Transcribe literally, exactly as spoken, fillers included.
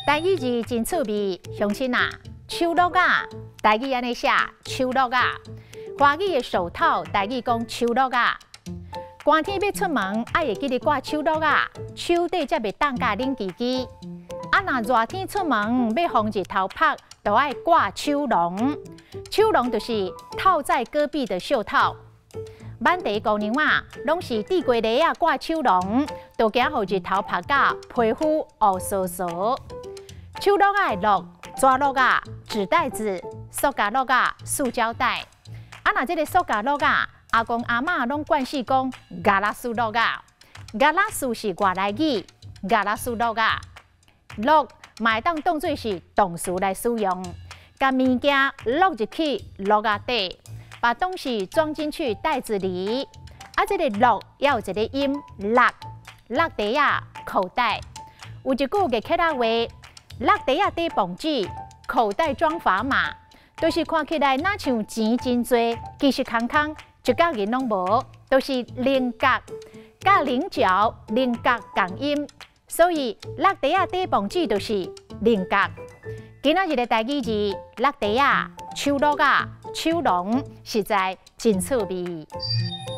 台语字真趣味，乡亲啊，手落啊，台语安尼写手落啊。华语的手套，台语讲手落啊。寒天要出门，爱会记得挂手落啊，手底才袂冻甲冷叽叽。啊，若热天出门要防日头晒，就爱挂手笼。手笼就是套在胳臂的袖套。满地姑娘啊，拢是地瓜梨啊挂手笼，就惊互日头晒甲皮肤黑酥酥。手落啊，落抓落啊，纸袋子、塑胶落啊、塑胶袋。啊，若这个塑胶落啊，阿公阿嬷拢惯势讲嘎拉苏落啊，嘎拉苏是外来语，嘎拉苏落啊，落嘛会当当做是动词来使用，把物件落入去落啊底，把东西装进去袋子里。啊，这个落也有一个音，落落地啊，口袋。有一句嘅客家话。落地啊，底绑纸，口袋装砝码，都、就是看起来哪像钱真多，其实空空一角银拢无，都、就是菱角，甲菱角、菱角同音，所以落地啊，底绑纸就是菱角。今仔日的台语字，落地啊，手落啊，手笼，实在真趣味。